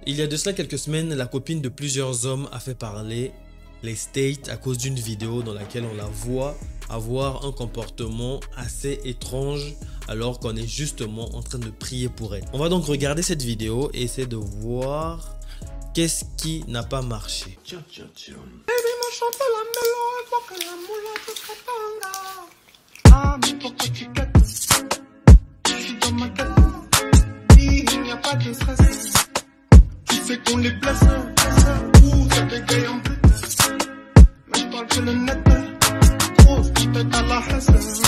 Il y a de cela quelques semaines, la copine de plusieurs hommes a fait parler les States à cause d'une vidéo dans laquelle on la voit avoir un comportement assez étrange alors qu'on est justement en train de prier pour elle. On va donc regarder cette vidéo et essayer de voir qu'est-ce qui n'a pas marché. C'est qu'on les place, ou ça bégaye en but. Mais je parle que le net, grosse tête à la haisse.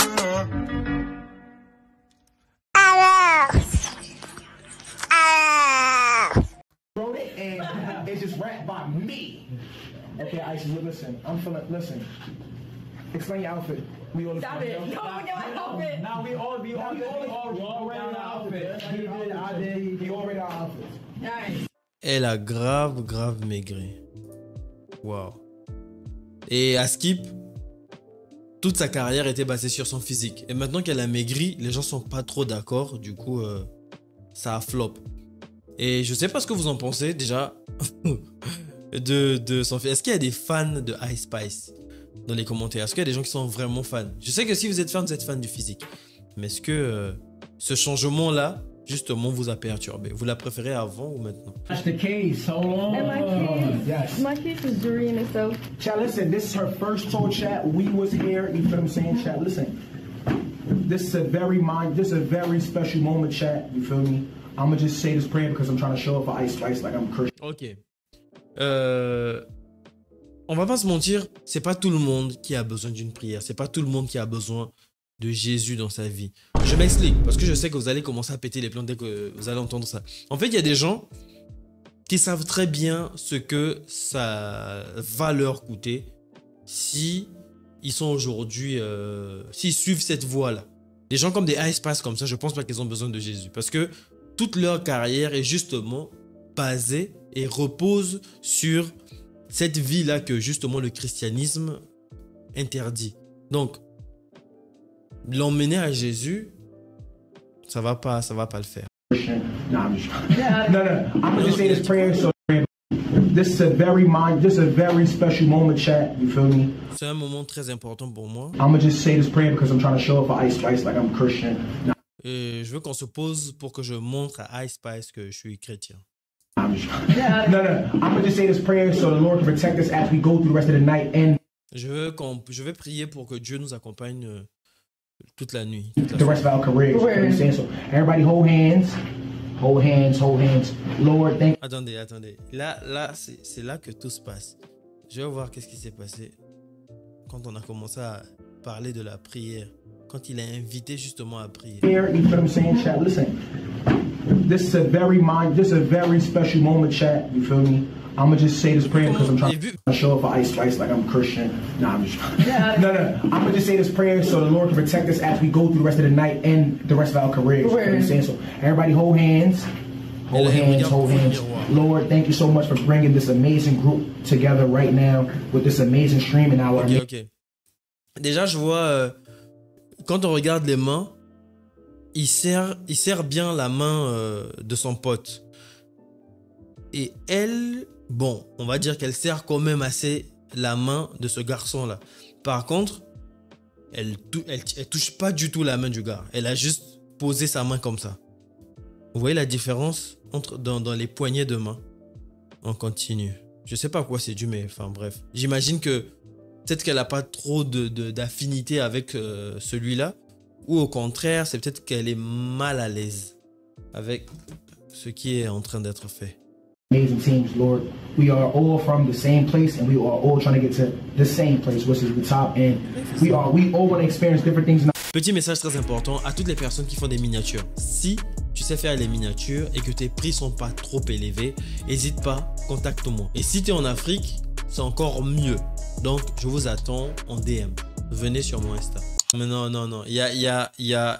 Wrote it and it's just rap by me. Okay, Isis, listen. I'm feeling, listen. Explain your outfit. We all Stop it. No, my outfit. Now we all already our outfit. He did, I did, he already our outfit. Nice. Elle a grave maigri. Waouh. Et à Skip, toute sa carrière était basée sur son physique. Et maintenant qu'elle a maigri, les gens sont pas trop d'accord. Du coup, ça a flop. Et je sais pas ce que vous en pensez déjà de son physique. Est-ce qu'il y a des fans de Ice Spice dans les commentaires? Est-ce qu'il y a des gens qui sont vraiment fans? Je sais que si vous êtes fan du physique. Mais est-ce que ce changement-là, justement, vous a perturbé? Vous la préférez avant ou maintenant? That's the case. Hold on. And my case, Yes. my case is Doreen, so. Chat, listen, this is her first tour, chat. We was here, you feel what I'm saying, chat? Listen, this is a very special moment, chat. You feel me? I'm gonna just say this prayer because I'm trying to show up for Ice Spice like I'm Christian. Ok. On va pas se mentir, c'est pas tout le monde qui a besoin d'une prière. C'est pas tout le monde qui a besoin de Jésus dans sa vie. Je m'explique, parce que je sais que vous allez commencer à péter les plombs dès que vous allez entendre ça. En fait, il y a des gens qui savent très bien ce que ça va leur coûter si ils sont aujourd'hui, s'ils suivent cette voie-là. Des gens comme des Ice Spice comme ça, je pense pas qu'ils ont besoin de Jésus. Parce que toute leur carrière est justement basée et repose sur cette vie-là que justement le christianisme interdit. Donc, l'emmener à Jésus, ça va pas le faire. No, I'm just no. I'm gonna just say this prayer. So this is a very special moment, chat. You feel me? C'est un moment très important pour moi. I'm gonna just say this prayer because I'm trying to show up for Ice Spice like I'm Christian. No, Et je veux qu'on se pose pour que je montre à Ice Spice que je suis chrétien. I'm just no. I'm gonna just say this prayer so the Lord can protect us as we go through the rest of the night and Je vais prier pour que Dieu nous accompagne toute la nuit. the rest of our careers. You know what I'm saying? So everybody hold hands. Hold hands, hold hands. Lord, thank Attendez. Là, c'est là que tout se passe. Je vais voir qu'est-ce qui s'est passé quand on a commencé à parler de la prière. Quand il a invité justement à prier. you. You feel what I'm saying, chat? Listen, this is a very special moment, chat. You feel me? I'm gonna just say this prayer because I'm trying to show up for Ice Spice like I'm Christian. No, I'm just no. I'm gonna just say this prayer so the Lord can protect us as we go through the rest of the night and the rest of our careers. You know what I'm saying? So everybody hold hands. Hold hands, hold hands. Lord, thank you so much for bringing this amazing group together right now with this amazing stream and our Ok. Déjà, je vois, quand on regarde les mains, il serre bien la main de son pote. Et elle, bon, on va dire qu'elle serre quand même assez la main de ce garçon-là. Par contre, elle touche pas du tout la main du gars. Elle a juste posé sa main comme ça. Vous voyez la différence dans les poignées de main? On continue. Je sais pas à quoi c'est dû, mais enfin bref. J'imagine que peut-être qu'elle a pas trop d'affinité avec celui-là. Ou au contraire, c'est peut-être qu'elle est mal à l'aise avec ce qui est en train d'être fait. amazing teams, Lord. We are all from the same place and we are all trying to get to the same place, which is the top. And we all want to experience different things. Petit message très important à toutes les personnes qui font des miniatures. Si tu sais faire les miniatures et que tes prix sont pas trop élevés, n'hésite pas, contacte-moi. Et si tu es en Afrique, c'est encore mieux. Donc, je vous attends en DM. Venez sur mon Insta. Mais non. Il y a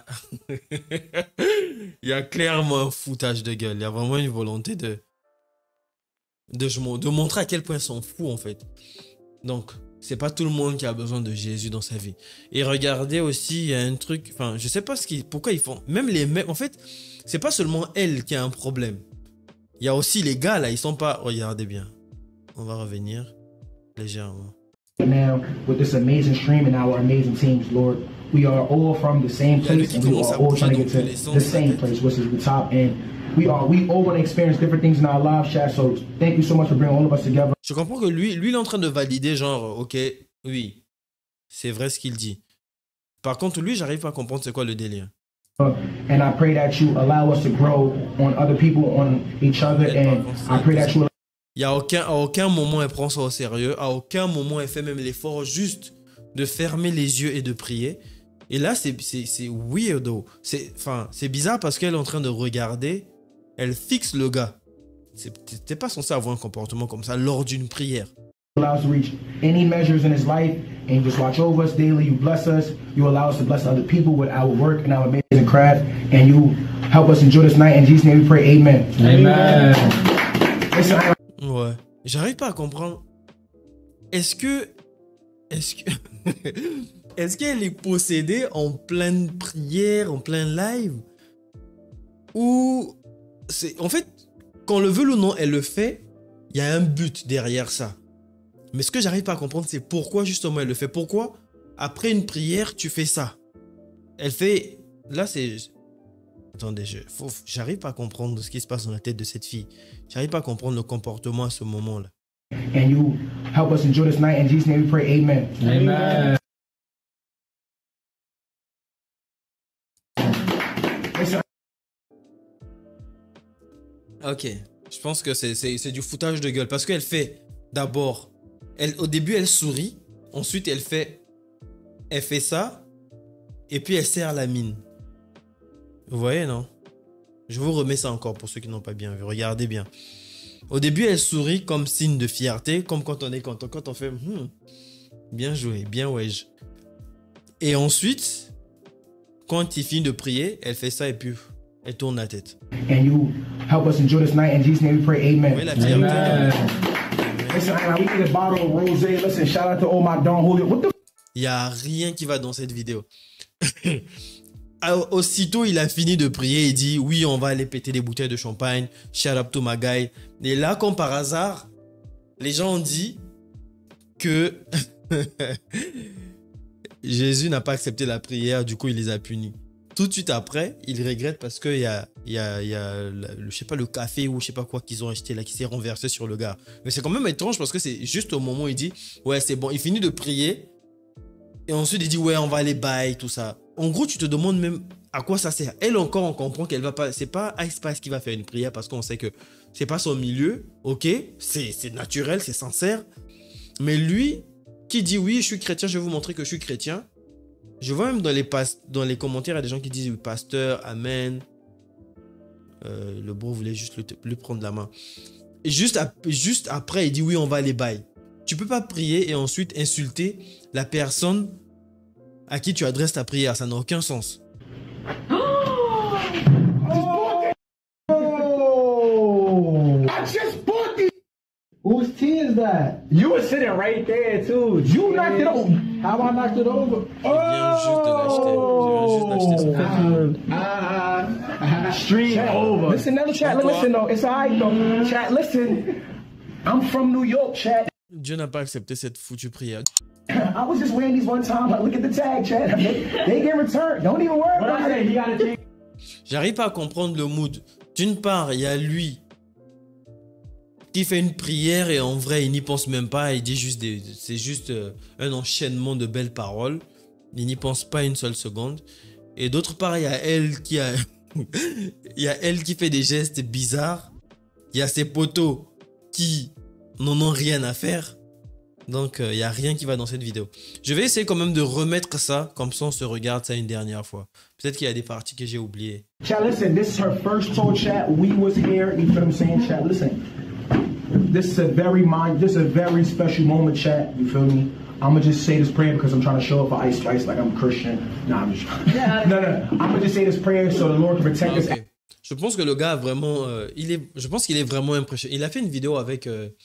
il y a clairement un foutage de gueule. Il y a vraiment une volonté de montrer à quel point ils sont fous en fait. Donc, c'est pas tout le monde qui a besoin de Jésus dans sa vie. Et regardez aussi, il y a un truc, enfin, je sais pas pourquoi ils font, même les mecs, en fait, c'est pas seulement elle qui a un problème. Il y a aussi les gars là, ils sont pas... Regardez bien. On va revenir légèrement. Now, with this amazing stream and our amazing teams, Lord, we are all from the same place and we are all trying to get to the same place, which is the top. And we all want to experience different things in our lives, chat. So thank you so much for bringing all of us together. Je comprends que lui il est en train de valider genre, ok, oui, c'est vrai ce qu'il dit. Par contre, lui, j'arrive pas à comprendre c'est quoi le délire. And I pray that you allow us to grow on other people, on each other, and I pray that you. Il y a à aucun moment elle prend ça au sérieux, à aucun moment elle fait même l'effort juste de fermer les yeux et de prier. Et là, c'est weirdo. C'est bizarre parce qu'elle est en train de regarder, elle fixe le gars. T'es pas censé avoir un comportement comme ça lors d'une prière. Allow us to reach any measures in his life and you just watch over us daily. You bless us. You allow us to bless other people with our work and our amazing craft. And you help us enjoy this night. In Jesus' name we pray. Amen. Amen. Ouais. J'arrive pas à comprendre. Est-ce qu'elle est possédée en pleine prière, en plein live? Ou c'est... En fait, qu'on le veut ou non, elle le fait. Il y a un but derrière ça. Mais ce que j'arrive pas à comprendre, c'est pourquoi justement elle le fait. Pourquoi, après une prière, tu fais ça? Elle fait... Là, c'est... Attendez, j'arrive pas à comprendre ce qui se passe dans la tête de cette fille. J'arrive pas à comprendre le comportement à ce moment-là. And you help us enjoy this night. In Jesus' name we pray. Amen. Amen. Ok, je pense que c'est du foutage de gueule. Parce qu'elle fait d'abord... Au début, elle sourit. Ensuite, elle fait ça. Et puis, elle serre la mine. Vous voyez, non? Je vous remets ça encore pour ceux qui n'ont pas bien vu. Regardez bien. Au début, elle sourit comme signe de fierté. Comme quand on est content. Quand on fait bien joué, bien wesh. Et ensuite, quand il finit de prier, elle fait ça et puis elle tourne la tête. And you help us enjoy this night. In Jesus' name we pray. Amen. Oui, la fierté. Amen. Listen, we need a bottle of rosé. Listen, shout out to all my Don Julio. What the? Il n'y a rien qui va dans cette vidéo. Aussitôt, il a fini de prier. Il dit, oui, on va aller péter des bouteilles de champagne. Shout out to my guy. Et là, comme par hasard, les gens ont dit que Jésus n'a pas accepté la prière. Du coup, il les a punis. Tout de suite après, il regrette parce qu'il y a je sais pas, le café ou je sais pas quoi qu'ils ont acheté là qui s'est renversé sur le gars. Mais c'est quand même étrange parce que c'est juste au moment où il dit ouais, c'est bon. Il finit de prier et ensuite il dit ouais, on va aller bye, tout ça. En gros, tu te demandes même à quoi ça sert. Elle encore, on comprend qu'elle va pas. C'est pas Ice Spice qui va faire une prière parce qu'on sait que c'est pas son milieu. Ok, c'est naturel, c'est sincère. Mais lui qui dit oui, je suis chrétien, je vais vous montrer que je suis chrétien. Je vois même dans les commentaires, il y a des gens qui disent « Pasteur, Amen ». Le bro voulait juste lui prendre la main. Et juste après, il dit « Oui, on va aller bye ». Tu peux pas prier et ensuite insulter la personne à qui tu adresses ta prière. Ça n'a aucun sens. Oh! I just bought these. Whose tea is that? You were sitting right there too. You knocked it over. How I knocked it over? Je viens juste de l'acheter. Je viens juste d'acheter ça. Stream over. Listen, another chat. Listen, though. It's alright, though. Chat, listen. I'm from New York, chat. Dieu n'a pas accepté cette foutue prière. I was just wearing these one time. Look at the tag, chat. They get returned. Don't even worry about it. J'arrive pas à comprendre le mood. D'une part, il y a lui qui fait une prière et en vrai, il n'y pense même pas. Il dit juste c'est juste un enchaînement de belles paroles. Il n'y pense pas une seule seconde. Et d'autre part, il y a elle qui a... il y a elle qui fait des gestes bizarres. Il y a ses potos qui n'en ont rien à faire. Donc, il n'y a rien qui va dans cette vidéo. Je vais essayer quand même de remettre ça. Comme ça, on se regarde ça une dernière fois. Peut-être qu'il y a des parties que j'ai oubliées. Chat, listen, this is her first tour, chat. We was here. You feel what I'm saying, chat? Listen. This is a very special moment, chat. You feel me? I'm going to just say this prayer because I'm trying to show up for Ice Spice like I'm Christian. Nah, I'm just... No. I'm going to just say this prayer so the Lord can protect us. Okay. Je pense que le gars a vraiment... je pense qu'il est vraiment impressionné. Il a fait une vidéo avec...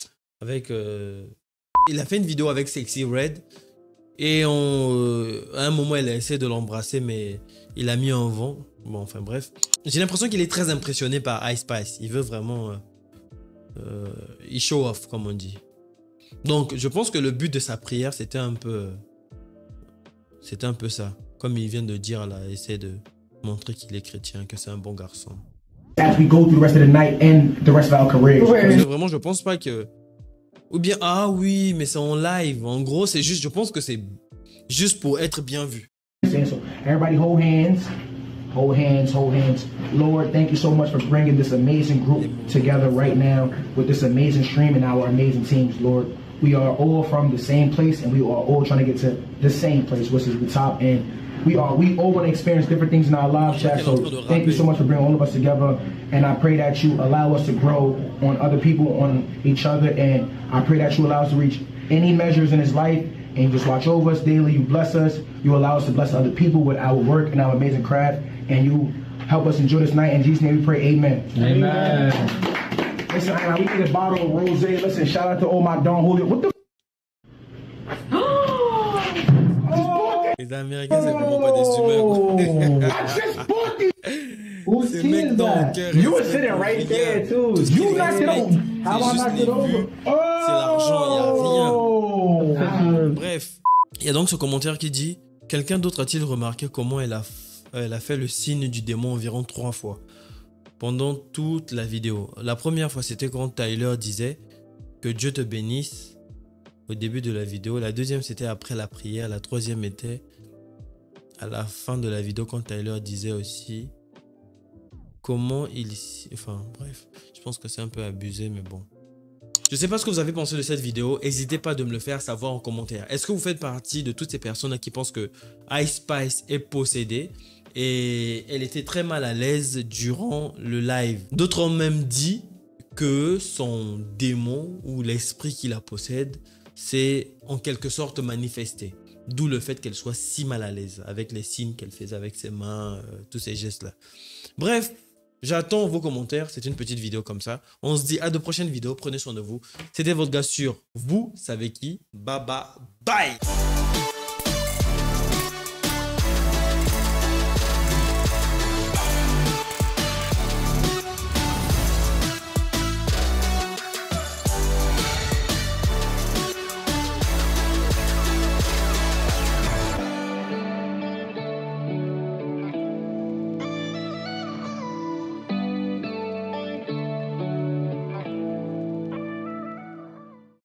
il a fait une vidéo avec Sexy Red. Et à un moment, elle a essayé de l'embrasser, mais il a mis un vent. Bon, enfin bref. J'ai l'impression qu'il est très impressionné par Ice Spice. Il veut vraiment il show off, comme on dit. Donc, je pense que le but de sa prière, c'était un peu ça. Comme il vient de dire là, essaie de montrer qu'il est chrétien, que c'est un bon garçon. As we go through the rest of the night and the rest of our careers. Parce que vraiment, je pense pas que... Ou bien, ah oui, mais c'est en live. En gros, c'est juste, je pense que c'est juste pour être bien vu. So everybody hold hands. Hold hands, hold hands. Lord, thank you so much for bringing this amazing group together right now with this amazing stream and our amazing teams, Lord. We are all from the same place and we are all trying to get to the same place, which is the top. And we all want to experience different things in our lives, Jack. So thank you so much for bringing all of us together. And I pray that you allow us to grow on other people, on each other. And I pray that you allow us to reach any measures in his life. And you just watch over us daily. You bless us. You allow us to bless other people with our work and our amazing craft. And you help us enjoy this night. In Jesus' name we pray, amen. Amen. Listen, we need a bottle of rosé. Listen, shout out to all my Don Julio. What the? Les Américains, c'est vraiment pas des humains. I just bought these. Whose Ces tea mecs is dans le that? cœur, You were ils sitting sont right bien. there too. Tout ce qui You les knocked it respecte, over. c'est How I juste knocked les it over? vues. C'est l'argent, il n'y a rien. Oh. Bref, il y a donc ce commentaire qui dit « Quelqu'un d'autre a-t-il remarqué comment elle a fait le signe du démon environ 3 fois pendant toute la vidéo. La première fois, c'était quand Tyler disait « Que Dieu te bénisse » au début de la vidéo. La deuxième, c'était après la prière. La troisième était à la fin de la vidéo quand Tyler disait aussi comment il... Enfin, bref, je pense que c'est un peu abusé, mais bon. Je ne sais pas ce que vous avez pensé de cette vidéo. N'hésitez pas de me le faire savoir en commentaire. Est-ce que vous faites partie de toutes ces personnes qui pensent que Ice Spice est possédée et elle était très mal à l'aise durant le live? D'autres ont même dit que son démon ou l'esprit qui la possède s'est en quelque sorte manifesté. D'où le fait qu'elle soit si mal à l'aise avec les signes qu'elle faisait avec ses mains, tous ces gestes-là. Bref. J'attends vos commentaires, c'est une petite vidéo comme ça. On se dit à de prochaines vidéos, prenez soin de vous. C'était votre gars sur Vous savez qui. Bye bye.